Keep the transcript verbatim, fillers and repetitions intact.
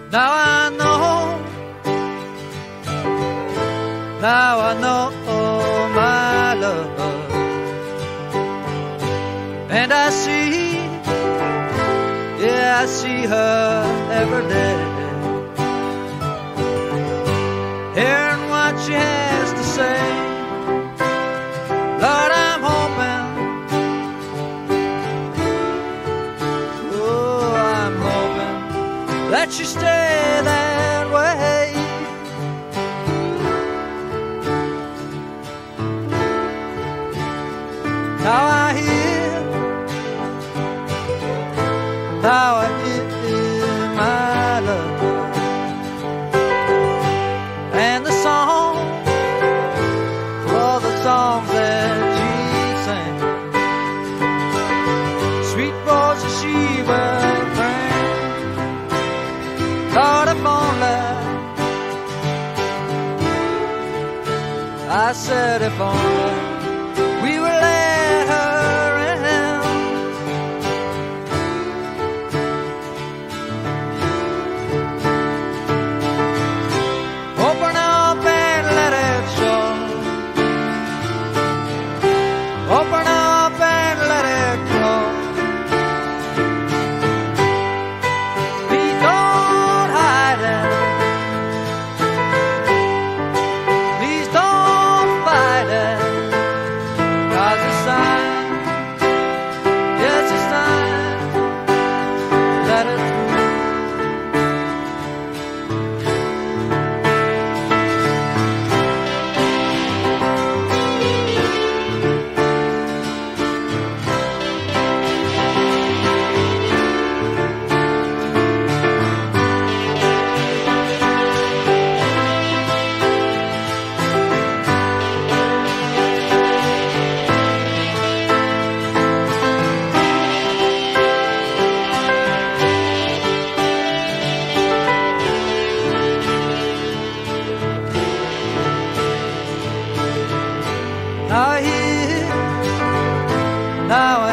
Now I know, now I know my love, and I see, yeah, I see her every day, hearing what she has to say. Lord, I'm hoping, oh, I'm hoping that you stay that way. Now I hear, now I hear my love, and the song, all the songs that she sang, sweet voices she will bring. Lord, if only, I said if only we would let her in. Open up and let it show. Open up and let it go. Please don't hide it. Please don't fight it. 'Cause it's time, yes it's time, let it through. Now I hear, now I